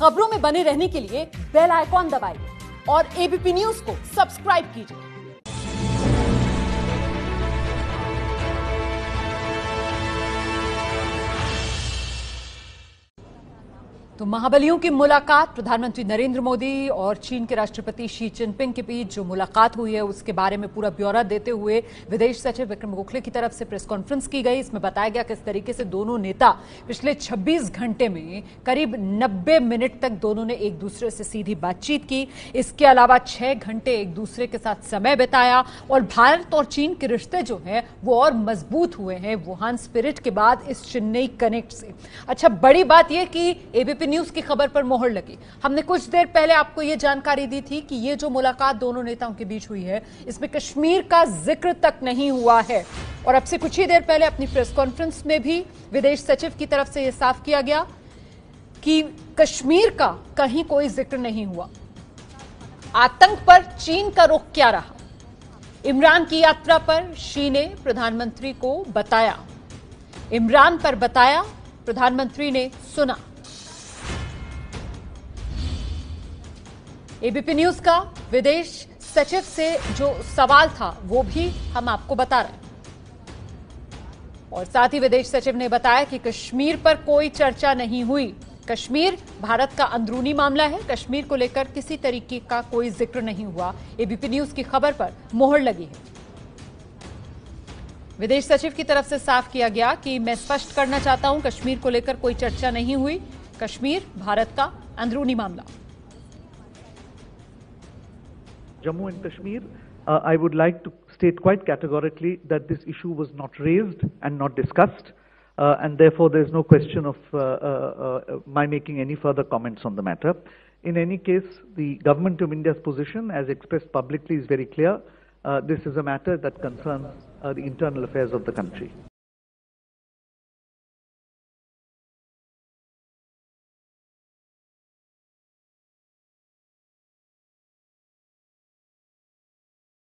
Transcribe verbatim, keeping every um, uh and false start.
खबरों में बने रहने के लिए बेल आइकॉन दबाइए और एबीपी न्यूज को सब्सक्राइब कीजिए। तो महाबलियों की मुलाकात, प्रधानमंत्री नरेंद्र मोदी और चीन के राष्ट्रपति शी जिनपिंग के बीच जो मुलाकात हुई है उसके बारे में पूरा ब्यौरा देते हुए विदेश सचिव विक्रम गोखले की तरफ से प्रेस कॉन्फ्रेंस की गई। इसमें बताया गया किस तरीके से दोनों नेता पिछले छब्बीस घंटे में करीब नब्बे मिनट तक दोनों ने एक दूसरे से सीधी बातचीत की। इसके अलावा छह घंटे एक दूसरे के साथ समय बिताया और भारत और चीन के रिश्ते जो है वो और मजबूत हुए हैं वुहान स्पिरिट के बाद इस चेन्नई कनेक्ट से। अच्छा, बड़ी बात यह कि एबीपी न्यूज की खबर पर मोहर लगी। हमने कुछ देर पहले आपको यह जानकारी दी थी कि यह जो मुलाकात दोनों नेताओं के बीच हुई है इसमें कश्मीर का जिक्र तक नहीं हुआ है। और अब से कुछ ही देर पहले अपनी प्रेस कॉन्फ्रेंस में भी विदेश सचिव की तरफ से यह साफ किया गया कि कश्मीर का कहीं कोई जिक्र नहीं हुआ। आतंक पर चीन का रुख क्या रहा? इमरान की यात्रा पर शी ने प्रधानमंत्री को बताया, इमरान पर बताया, प्रधानमंत्री ने सुना। एबीपी न्यूज का विदेश सचिव से जो सवाल था वो भी हम आपको बता रहे हैं। और साथ ही विदेश सचिव ने बताया कि कश्मीर पर कोई चर्चा नहीं हुई। कश्मीर भारत का अंदरूनी मामला है, कश्मीर को लेकर किसी तरीके का कोई जिक्र नहीं हुआ। एबीपी न्यूज की खबर पर मोहर लगी है। विदेश सचिव की तरफ से साफ किया गया कि मैं स्पष्ट करना चाहता हूं, कश्मीर को लेकर कोई चर्चा नहीं हुई। कश्मीर भारत का अंदरूनी मामला। Jammu and Kashmir, uh, I would like to state quite categorically that this issue was not raised and not discussed, uh, and therefore there is no question of uh, uh, uh, my making any further comments on the matter. In any case, the Government of India's position, as expressed publicly, is very clear. Uh, this is a matter that concerns uh, the internal affairs of the country.